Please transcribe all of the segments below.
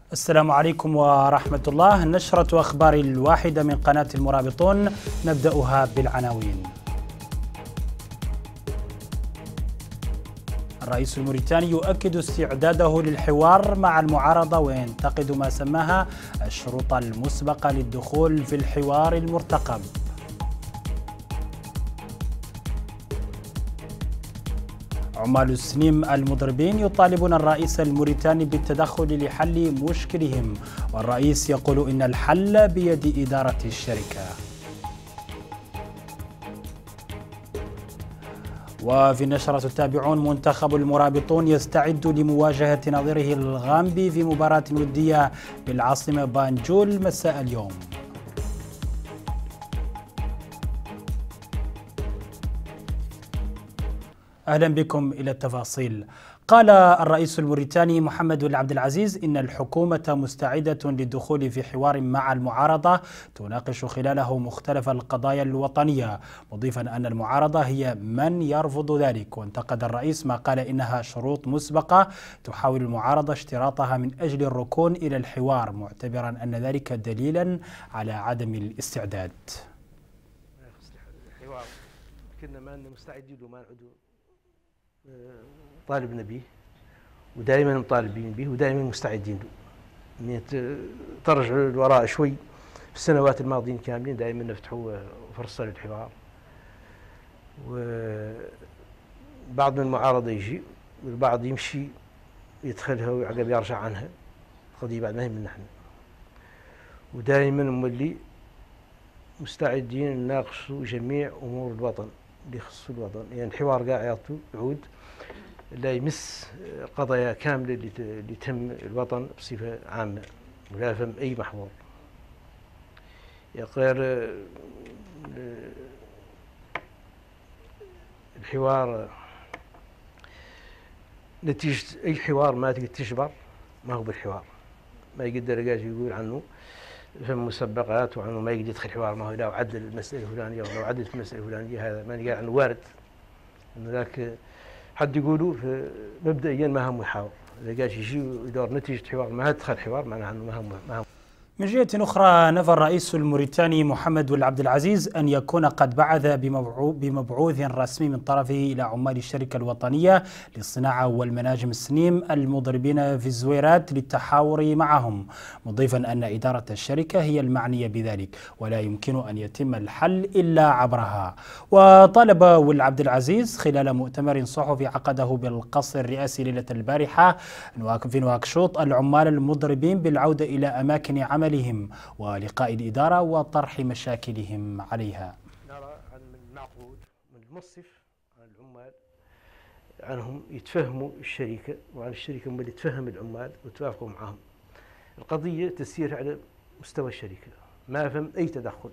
السلام عليكم ورحمة الله. نشرة أخبار الواحدة من قناة المرابطون، نبدأها بالعناوين. الرئيس الموريتاني يؤكد استعداده للحوار مع المعارضة وينتقد ما سماها الشروط المسبقة للدخول في الحوار المرتقب. عمال السنيم المضربين يطالبون الرئيس الموريتاني بالتدخل لحل مشكلهم، والرئيس يقول إن الحل بيد إدارة الشركة. وفي النشرة تتابعون: منتخب المرابطون يستعد لمواجهة نظيره الغامبي في مباراة ودية بالعاصمة بانجول مساء اليوم. أهلا بكم إلى التفاصيل. قال الرئيس الموريتاني محمد بن عبد العزيز إن الحكومة مستعدة للدخول في حوار مع المعارضة تناقش خلاله مختلف القضايا الوطنية، مضيفا أن المعارضة هي من يرفض ذلك. وانتقد الرئيس ما قال إنها شروط مسبقة تحاول المعارضة اشتراطها من أجل الركون إلى الحوار، معتبرا أن ذلك دليلا على عدم الاستعداد. الحوار كنا ما مستعدين وما نعود طالبنا به، ودائما مطالبين به ودائما مستعدين له. ترجعوا للوراء شوي في السنوات الماضيين كاملين دائما نفتحوا فرصة للحوار، وبعض من المعارضة يجي والبعض يمشي يدخلها وعقب يرجع عنها. القضية بعد ما هي من نحن، ودائما مولي مستعدين نناقشوا جميع أمور الوطن اللي يخص الوطن. يعني الحوار قاع يعود لا يمس قضايا كاملة اللي تهم الوطن بصفة عامة ولا فهم أي محور. غير الحوار نتيجة أي حوار ما تقدر تجبر، ما هو بالحوار. ما يقدر يقول عنه فهم مسبقات وعنه ما يقدر يدخل حوار، ما هو لو عدل المسألة الفلانية ولو عدلت المسألة الفلانية، هذا ما نقال عنه وارد. إنه ذاك حد يقولوا مبدئيا ما هم يحاور، إذا قاش يجي يدور نتيجة حوار ما دخل حوار معناها أنه ما هم. من جهة أخرى، نفى الرئيس الموريتاني محمد بن عبد العزيز أن يكون قد بعث بمبعوث رسمي من طرفه إلى عمال الشركة الوطنية للصناعة والمناجم السنيم المضربين في الزويرات للتحاور معهم، مضيفا أن إدارة الشركة هي المعنية بذلك ولا يمكن أن يتم الحل إلا عبرها. وطالب ولد عبد العزيز خلال مؤتمر صحفي عقده بالقصر الرئاسي ليلة البارحة في نواكشوط العمال المضربين بالعودة إلى أماكن عمل ولقاء الإدارة وطرح مشاكلهم عليها. نرى من المعقول من المنصف عن العمال عنهم يتفهموا الشركة، وعن الشركة هم اللي تفهم العمال وتوافقوا معهم. القضية تسير على مستوى الشركة، ما فهم أي تدخل،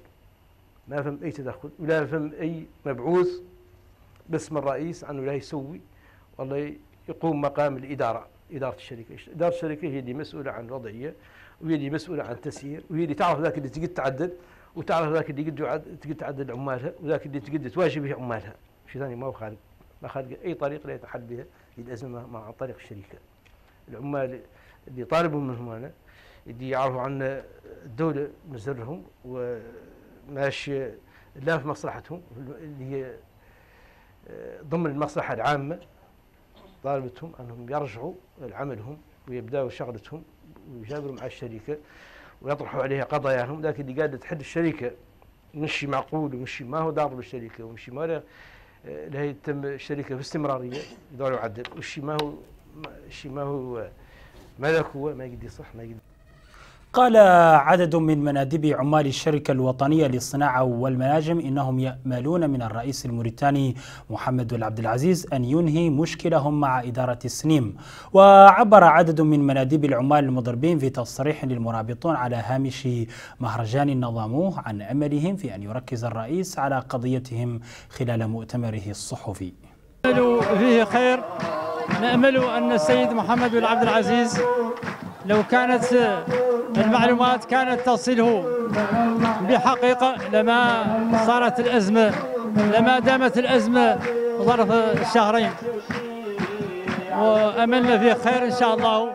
ولا فهم أي مبعوث باسم الرئيس عنه لا يسوي والله يقوم مقام الإدارة. إدارة الشركة هي اللي مسؤولة عن الوضعية، وهي اللي مسؤولة عن التسيير، وهي اللي تعرف ذاك اللي تقدر تعدل، وتعرف ذاك اللي تقدر تعدل عمالها، وذاك اللي تقدر تواجه به عمالها. شيء ثاني ما هو خالق أي طريقة لا يتحل بها الأزمة مع طريق الشركة. العمال اللي طالبوا منهم أنا اللي يعرفوا عن الدولة مزرهم وماشي لا في مصلحتهم اللي هي ضمن المصلحة العامة، طالبتهم أنهم يرجعوا لعملهم ويبدأوا شغلتهم ويجابروا مع الشركة ويطرحوا عليها قضاياهم. لكن اللي قاعدة تحل الشركة مشي معقول ومشي ما هو ضار بالشركة ومشي ما لا يتم الشركة في استمرارية يدور يعدل، والشي ما هو ملك هو ما يقدر يصح ما يقدر. قال عدد من مناديب عمال الشركة الوطنية للصناعة والمناجم إنهم يأملون من الرئيس الموريتاني محمد بن عبد العزيز أن ينهي مشكلهم مع إدارة السنيم. وعبر عدد من مناديب العمال المضربين في تصريح للمرابطون على هامش مهرجان نظموه عن أملهم في أن يركز الرئيس على قضيتهم خلال مؤتمره الصحفي. نأمل فيه خير، نأمل أن السيد محمد بن عبد العزيز لو كانت المعلومات كانت تصله بحقيقة لما صارت الأزمة، لما دامت الأزمة ظرف شهرين، وأملنا فيه خير إن شاء الله.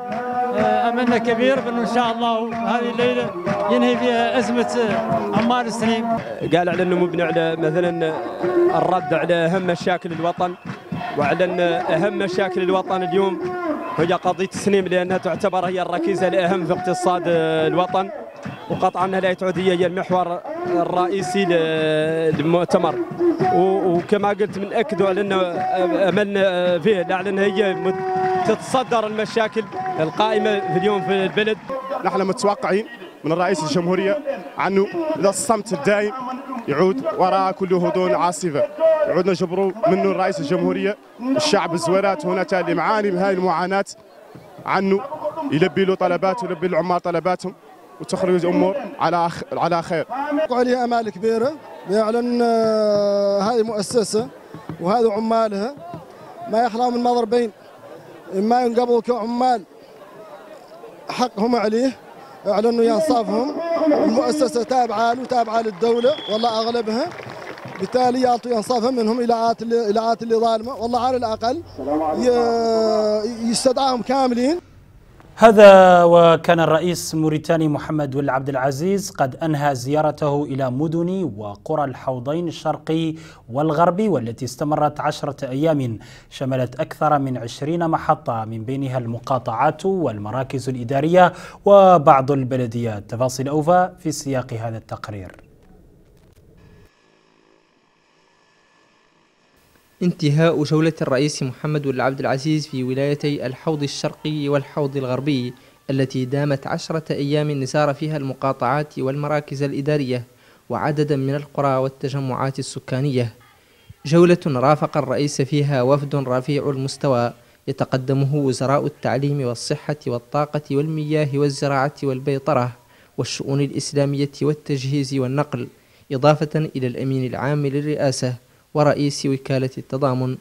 أملنا كبير بأنه إن شاء الله هذه الليلة ينهي فيها أزمة عمال السنيم. قال على أنه مبني على مثلا الرد على أهم مشاكل الوطن، وعلى أن أهم مشاكل الوطن اليوم هي قضية السنيم، لأنها تعتبر هي الركيزة الأهم في اقتصاد الوطن، وقطعا لا تعود هي المحور الرئيسي للمؤتمر. وكما قلت بنأكدوا على أن أملنا فيه لأن هي تتصدر المشاكل القائمة في اليوم في البلد. نحن متوقعين من الرئيس الجمهورية عنه إذا الصمت الدائم يعود وراء كل هدوء عاصفة، يعود نجبروا منه الرئيس الجمهورية الشعب الزوارات هنا اللي معاني من هذه المعاناة عنه، يلبي له طلباته ويلبي العمال طلباتهم وتخرج الأمور على خير. عليها أمال كبيرة بيعلن هذه مؤسسة وهذه عمالها ما يحرم من مضربين، إما ينقبضوا كعمال حقهم عليه اعلنوا ينصافهم، المؤسسة تابعة له وتابعة للدولة والله أغلبها، بالتالي يعطوا ينصافهم منهم إلى اللي ظالمة، والله على الأقل يستدعاهم كاملين. هذا وكان الرئيس موريتاني محمد ولد عبد العزيز قد أنهى زيارته إلى مدن وقرى الحوضين الشرقي والغربي، والتي استمرت 10 أيام، شملت أكثر من 20 محطة من بينها المقاطعات والمراكز الإدارية وبعض البلديات. تفاصيل أوفى في سياق هذا التقرير. انتهاء جولة الرئيس محمد ولد عبد العزيز في ولايتي الحوض الشرقي والحوض الغربي التي دامت 10 أيام سار فيها المقاطعات والمراكز الإدارية وعددا من القرى والتجمعات السكانية. جولة رافق الرئيس فيها وفد رفيع المستوى يتقدمه وزراء التعليم والصحة والطاقة والمياه والزراعة والبيطرة والشؤون الإسلامية والتجهيز والنقل، إضافة إلى الأمين العام للرئاسة ورئيس وكالة التضامن.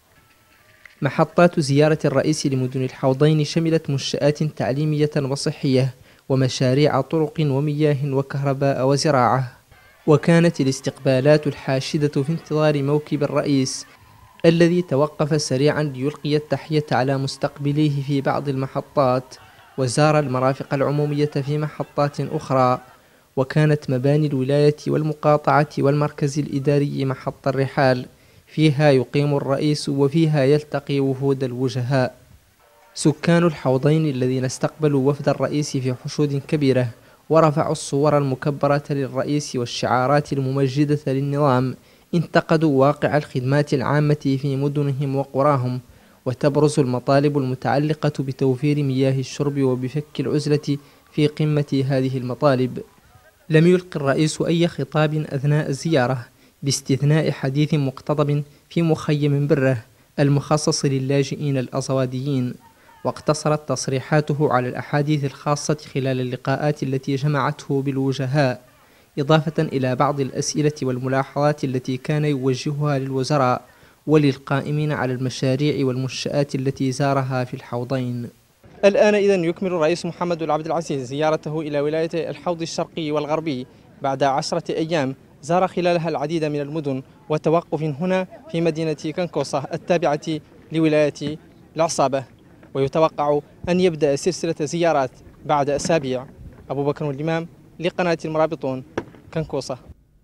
محطات زيارة الرئيس لمدن الحوضين شملت منشآت تعليمية وصحية ومشاريع طرق ومياه وكهرباء وزراعة. وكانت الاستقبالات الحاشدة في انتظار موكب الرئيس الذي توقف سريعا ليلقي التحية على مستقبليه في بعض المحطات، وزار المرافق العمومية في محطات أخرى. وكانت مباني الولاية والمقاطعة والمركز الإداري محط الرحال، فيها يقيم الرئيس وفيها يلتقي وفود الوجهاء. سكان الحوضين الذين استقبلوا وفد الرئيس في حشود كبيرة ورفعوا الصور المكبرة للرئيس والشعارات الممجدة للنظام انتقدوا واقع الخدمات العامة في مدنهم وقراهم، وتبرز المطالب المتعلقة بتوفير مياه الشرب وبفك العزلة في قمة هذه المطالب. لم يلق الرئيس أي خطاب أثناء الزيارة باستثناء حديث مقتضب في مخيم بره المخصص للاجئين الأصواديين، واقتصرت تصريحاته على الأحاديث الخاصة خلال اللقاءات التي جمعته بالوجهاء، إضافة إلى بعض الأسئلة والملاحظات التي كان يوجهها للوزراء وللقائمين على المشاريع والمنشآت التي زارها في الحوضين. الآن إذن يكمل الرئيس محمد ولد عبد العزيز زيارته إلى ولاية الحوض الشرقي والغربي بعد 10 أيام زار خلالها العديد من المدن، وتوقف هنا في مدينة كنكوصة التابعة لولاية العصابة، ويتوقع أن يبدأ سلسلة زيارات بعد أسابيع. أبو بكر الإمام لقناة المرابطون، كنكوصة.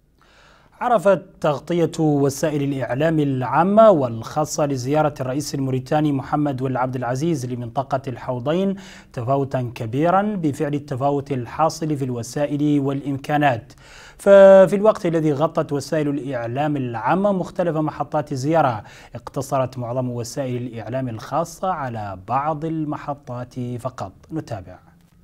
عرفت تغطية وسائل الإعلام العامة والخاصة لزيارة الرئيس الموريتاني محمد ولد عبد العزيز لمنطقة الحوضين تفاوتا كبيرا بفعل التفاوت الحاصل في الوسائل والإمكانات. ففي الوقت الذي غطت وسائل الإعلام العامة مختلف محطات الزيارة، اقتصرت معظم وسائل الإعلام الخاصة على بعض المحطات فقط. نتابع.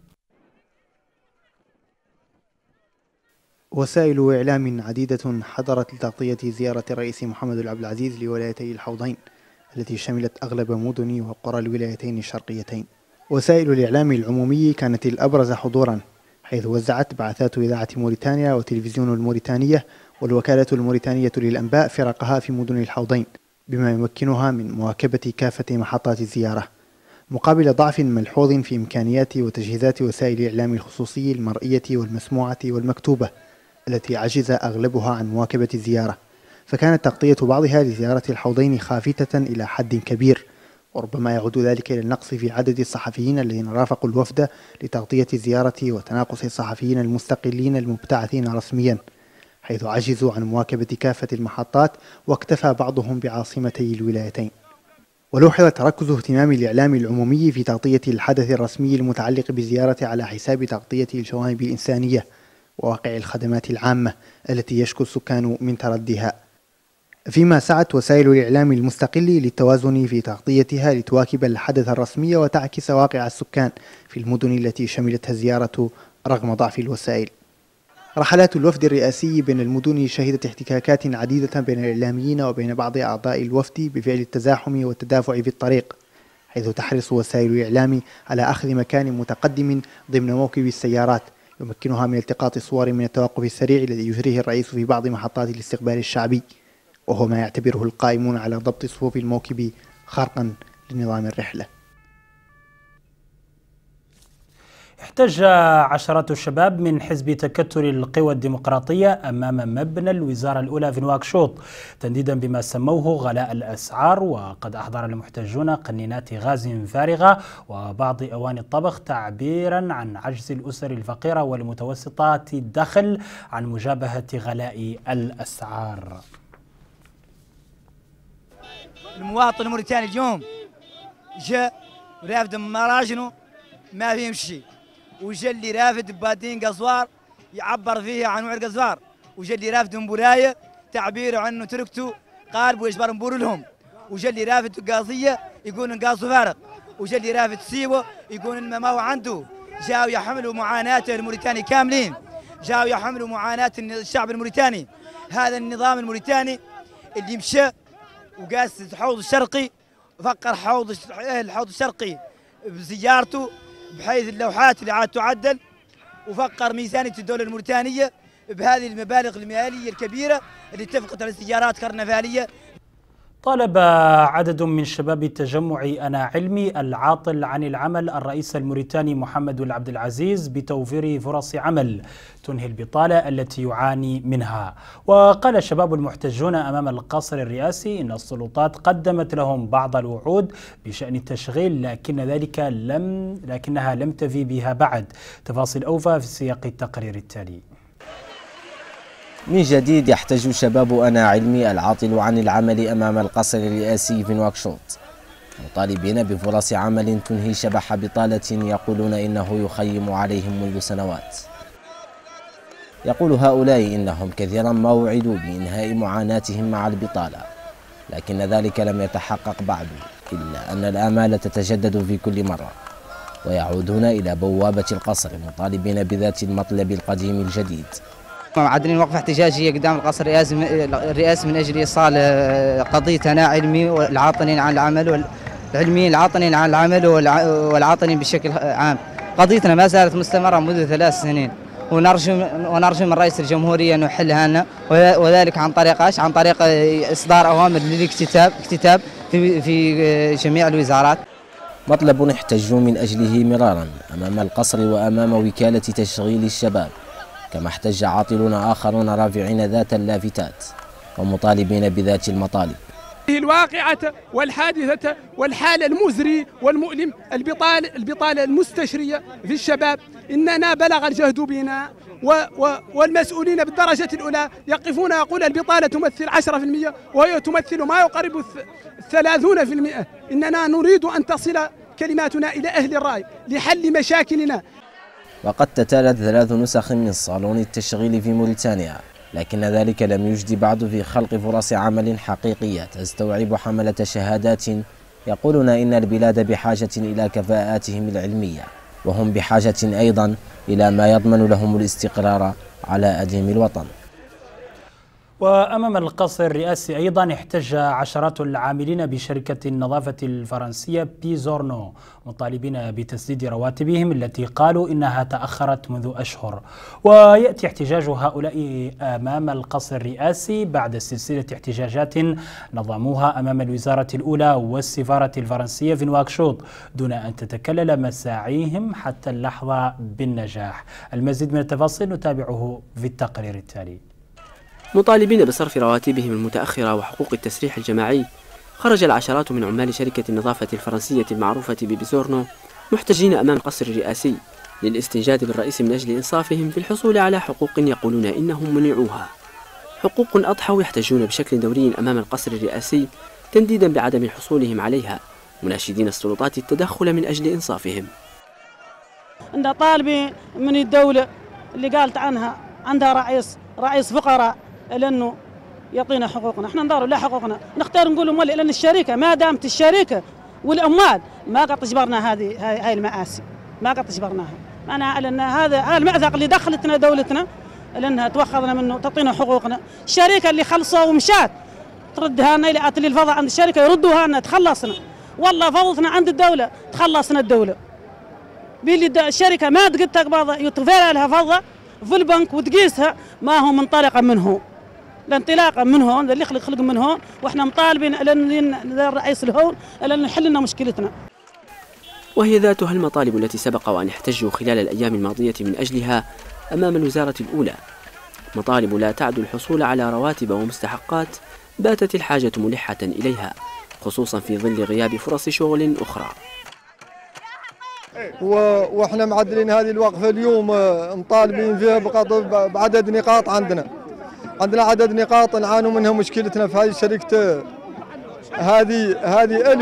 وسائل إعلام عديدة حضرت لتغطية زيارة الرئيس محمد ولد عبد العزيز لولايتي الحوضين التي شملت أغلب مدن وقرى الولايتين الشرقيتين. وسائل الإعلام العمومي كانت الأبرز حضورا، حيث وزعت بعثات إذاعة موريتانيا وتلفزيون الموريتانية والوكالة الموريتانية للأنباء فرقها في مدن الحوضين، بما يمكنها من مواكبة كافة محطات الزيارة، مقابل ضعف ملحوظ في إمكانيات وتجهيزات وسائل الإعلام الخصوصي المرئية والمسموعة والمكتوبة التي عجز أغلبها عن مواكبة الزيارة. فكانت تغطية بعضها لزيارة الحوضين خافتة إلى حد كبير، وربما يعود ذلك إلى النقص في عدد الصحفيين الذين رافقوا الوفد لتغطية زيارته وتناقص الصحفيين المستقلين المبتعثين رسميا، حيث عجزوا عن مواكبة كافة المحطات واكتفى بعضهم بعاصمتي الولايتين. ولوحظ تركز اهتمام الإعلام العمومي في تغطية الحدث الرسمي المتعلق بالزيارة على حساب تغطية الجوانب الإنسانية وواقع الخدمات العامة التي يشكو السكان من ترديها، فيما سعت وسائل الإعلام المستقل للتوازن في تغطيتها لتواكب الحدث الرسمي وتعكس واقع السكان في المدن التي شملتها الزيارة رغم ضعف الوسائل. رحلات الوفد الرئاسي بين المدن شهدت احتكاكات عديدة بين الإعلاميين وبين بعض أعضاء الوفد بفعل التزاحم والتدافع في الطريق، حيث تحرص وسائل الإعلام على أخذ مكان متقدم ضمن موكب السيارات يمكنها من التقاط صور من التوقف السريع الذي يجريه الرئيس في بعض محطات الاستقبال الشعبي، وهو ما يعتبره القائمون على ضبط صفوف الموكب خرقا لنظام الرحلة. احتج عشرات الشباب من حزب تكتل القوى الديمقراطية أمام مبنى الوزارة الأولى في نواكشوط تنديدا بما سموه غلاء الأسعار، وقد أحضر المحتجون قنينات غاز فارغة وبعض أواني الطبخ تعبيرا عن عجز الأسر الفقيرة والمتوسطات الدخل عن مجابهة غلاء الأسعار. المواطن الموريتاني اليوم جاء رافد مراجنه ما فيهم شيء، وجا اللي رافد ببادين قزوار يعبر فيه عن وعر قزوار، وجا اللي رافد مبولايه تعبيره عنه تركته قارب ويجبر نبور لهم، وجا اللي رافد قاضيه يقول نقاصه فارق، وجا اللي رافد سيوه يقول ما هو عنده. جاوا يحملوا معاناه الموريتاني كاملين، جاوا يحملوا معاناه الشعب الموريتاني. هذا النظام الموريتاني اللي مشى وقاس الحوض الشرقي، فكر الحوض الشرقي بزيارته بحيث اللوحات اللي عاد تعدل، وفكر ميزانية الدولة الموريتانية بهذه المبالغ المالية الكبيرة اللي اتفقت على سيارات كرنفالية. طالب عدد من شباب التجمع أنا علمي العاطل عن العمل الرئيس الموريتاني محمد العبد العزيز بتوفير فرص عمل تنهي البطالة التي يعاني منها. وقال الشباب المحتجون أمام القصر الرئاسي إن السلطات قدمت لهم بعض الوعود بشأن التشغيل لكنها لم تفي بها بعد. تفاصيل أوفى في سياق التقرير التالي. من جديد يحتج شباب أنا علمي العاطل عن العمل أمام القصر الرئاسي في نواكشوط مطالبين بفرص عمل تنهي شبح بطالة يقولون إنه يخيم عليهم منذ سنوات. يقول هؤلاء إنهم كثيرا ما وعدوا بإنهاء معاناتهم مع البطالة، لكن ذلك لم يتحقق بعد، إلا أن الآمال تتجدد في كل مرة، ويعودون إلى بوابة القصر مطالبين بذات المطلب القديم الجديد. معدلين وقفة احتجاجية قدام القصر الرئاسي من أجل إيصال قضية أنا علمي والعاطلين عن العمل والعلميين العاطلين عن العمل والعاطلين بشكل عام. قضيتنا ما زالت مستمرة منذ 3 سنين، ونرجو من رئيس الجمهورية أن يحلها لنا، وذلك عن طريق عن طريق إصدار أوامر للاكتتاب في جميع الوزارات. مطلب احتجوا من أجله مرارا أمام القصر وأمام وكالة تشغيل الشباب، كما احتج عاطلون آخرون رافعين ذات اللافتات ومطالبين بذات المطالب. الواقعة والحادثة والحالة المزري والمؤلم، البطالة المستشرية في الشباب، إننا بلغ الجهد بنا والمسؤولين بالدرجة الأولى يقفون يقول البطالة تمثل 10% وهي تمثل ما يقارب 30%. إننا نريد أن تصل كلماتنا إلى أهل الرأي لحل مشاكلنا. وقد تتالت 3 نسخ من صالون التشغيل في موريتانيا، لكن ذلك لم يجد بعد في خلق فرص عمل حقيقية تستوعب حملة شهادات يقولون إن البلاد بحاجة إلى كفاءاتهم العلمية، وهم بحاجة أيضا إلى ما يضمن لهم الاستقرار على أديم الوطن. وأمام القصر الرئاسي أيضا احتج عشرات العاملين بشركة النظافة الفرنسية بيزورنو مطالبين بتسديد رواتبهم التي قالوا إنها تأخرت منذ أشهر. ويأتي احتجاج هؤلاء أمام القصر الرئاسي بعد سلسلة احتجاجات نظموها أمام الوزارة الأولى والسفارة الفرنسية في نواكشوط دون أن تتكلل مساعيهم حتى اللحظة بالنجاح. المزيد من التفاصيل نتابعه في التقرير التالي. مطالبين بصرف رواتبهم المتأخرة وحقوق التسريح الجماعي، خرج العشرات من عمال شركة النظافة الفرنسية المعروفة ببيزورنو محتجين أمام القصر الرئاسي للاستنجاد بالرئيس من أجل إنصافهم في الحصول على حقوق يقولون إنهم منعوها، حقوق أضحوا يحتجون بشكل دوري أمام القصر الرئاسي تنديدا بعدم حصولهم عليها، مناشدين السلطات التدخل من أجل إنصافهم. عندنا طالبين من الدولة اللي قالت عنها عندها رئيس فقراء لأنه يعطينا حقوقنا، احنا ندور لا حقوقنا، نختار نقول لهم لأن الشركة ما دامت الشركة والعمال ما قد تجبرنا هاي المآسي، ما قد تجبرناها، معناها لأن هذا المأزق اللي دخلتنا دولتنا لأنها توخذنا منه تعطينا حقوقنا، الشركة اللي خلصوا ومشات تردها لنا إلى أتلي الفضاء عند الشركة يردوها لنا تخلصنا، والله فضتنا عند الدولة تخلصنا الدولة. بيلي الشركة ما تقد تقبض يطفى لها فضة في البنك وتقيسها ما هو منطلقا من هون، الانطلاقا من هون اللي خلق من هون، واحنا مطالبين لأن الرئيس الهون لأن نحل لنا مشكلتنا. وهي ذاتها المطالب التي سبق وأن احتجوا خلال الأيام الماضية من أجلها أمام الوزارة الأولى، مطالب لا تعد الحصول على رواتب ومستحقات باتت الحاجة ملحة إليها، خصوصا في ظل غياب فرص شغل أخرى. واحنا معدلين هذه الوقفة اليوم مطالبين فيها بعدد نقاط. عندنا عدد نقاط نعانوا منها مشكلتنا في هذه الشركة. هذه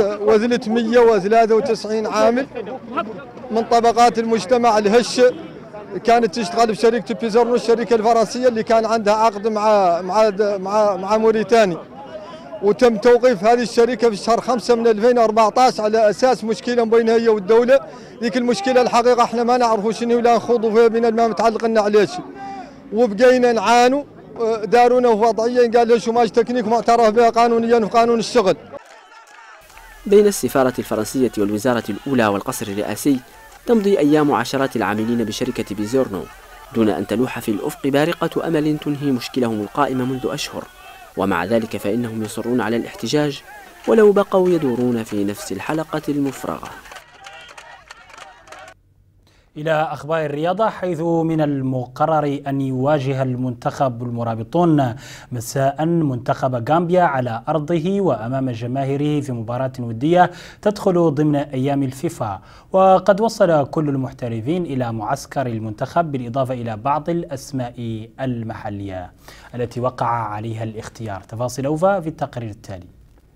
1393 عامل من طبقات المجتمع الهش كانت تشتغل في شركة بيزورنو، الشركة الفرنسية اللي كان عندها عقد مع موريتاني، وتم توقيف هذه الشركة في شهر 5 من 2014 على أساس مشكلة بينها هي والدولة. ذيك المشكلة الحقيقة احنا ما نعرفوا شنو ولا نخوضوا فيها بين ما متعلق لنا عليه شيء، وبقينا نعانوا. دارونا في وضعية قال ليش ماش تكنيك معترف بها قانونيا في قانون الشغل. بين السفارة الفرنسية والوزارة الأولى والقصر الرئاسي تمضي أيام عشرات العاملين بشركة بيزورنو دون أن تلوح في الأفق بارقة أمل تنهي مشكلهم القائمة منذ أشهر، ومع ذلك فإنهم يصرون على الاحتجاج ولو بقوا يدورون في نفس الحلقة المفرغة. إلى أخبار الرياضة، حيث من المقرر أن يواجه المنتخب المرابطون مساء منتخب غامبيا على أرضه وأمام جماهيره في مباراة ودية تدخل ضمن أيام الفيفا، وقد وصل كل المحترفين إلى معسكر المنتخب بالإضافة إلى بعض الأسماء المحلية التي وقع عليها الاختيار. تفاصيل أوفا في التقرير التالي.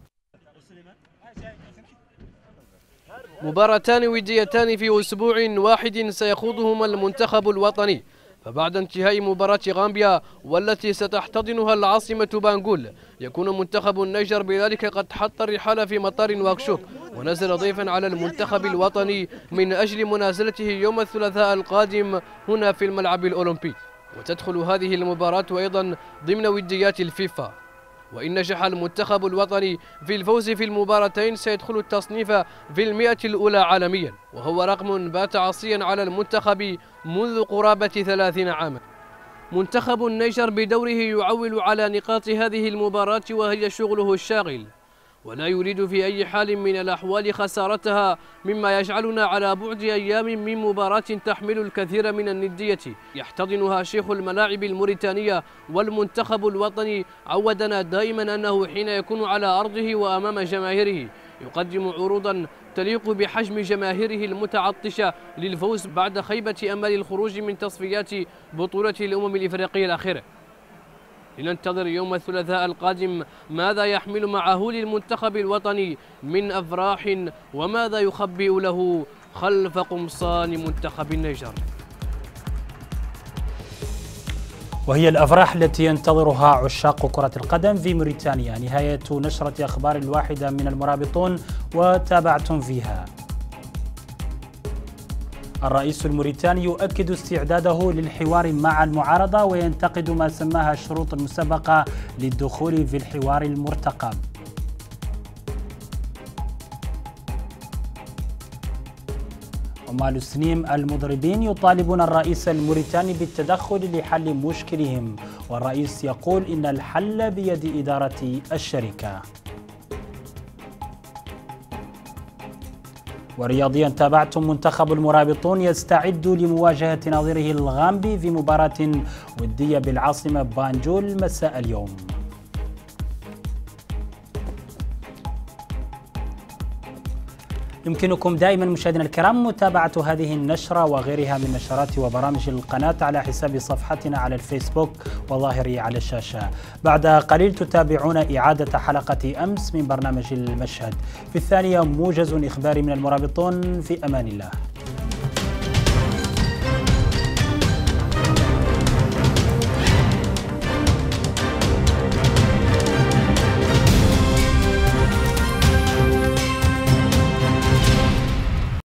مباراتان وديتان في أسبوع واحد سيخوضهما المنتخب الوطني، فبعد انتهاء مباراة غامبيا والتي ستحتضنها العاصمة بانجول يكون منتخب النيجر بذلك قد حط الرحال في مطار نواكشوط ونزل ضيفا على المنتخب الوطني من أجل منازلته يوم الثلاثاء القادم هنا في الملعب الأولمبي. وتدخل هذه المباراة أيضا ضمن وديات الفيفا، وإن نجح المنتخب الوطني في الفوز في المباراتين سيدخل التصنيف في 100 الأولى عالميا، وهو رقم بات عصيا على المنتخب منذ قرابة 30 عاما. منتخب النيجر بدوره يعول على نقاط هذه المباراة وهي شغله الشاغل، ولا يريد في أي حال من الأحوال خسارتها، مما يجعلنا على بعد أيام من مباراة تحمل الكثير من الندية يحتضنها شيخ الملاعب الموريتانية. والمنتخب الوطني عودنا دائما أنه حين يكون على أرضه وأمام جماهيره يقدم عروضا تليق بحجم جماهيره المتعطشة للفوز بعد خيبة أمل الخروج من تصفيات بطولة الأمم الإفريقية الأخيرة. لننتظر يوم الثلاثاء القادم ماذا يحمل معه للمنتخب الوطني من أفراح وماذا يخبئ له خلف قمصان منتخب النيجر. وهي الأفراح التي ينتظرها عشاق كرة القدم في موريتانيا. نهاية نشرة أخبار الواحدة من المرابطون وتابعتم فيها. الرئيس الموريتاني يؤكد استعداده للحوار مع المعارضة وينتقد ما سماها الشروط المسبقة للدخول في الحوار المرتقب. عمال السنيم المضربين يطالبون الرئيس الموريتاني بالتدخل لحل مشكلهم، والرئيس يقول إن الحل بيد إدارة الشركة. ورياضيا تابعتم منتخب المرابطون يستعد لمواجهة نظيره الغامبي في مباراة ودية بالعاصمة بانجول مساء اليوم. يمكنكم دائما مشاهدينا الكرام متابعة هذه النشرة وغيرها من نشرات وبرامج القناة على حساب صفحتنا على الفيسبوك وظاهري على الشاشة. بعد قليل تتابعون إعادة حلقة أمس من برنامج المشهد، في الثانية موجز إخباري من المرابطون. في أمان الله.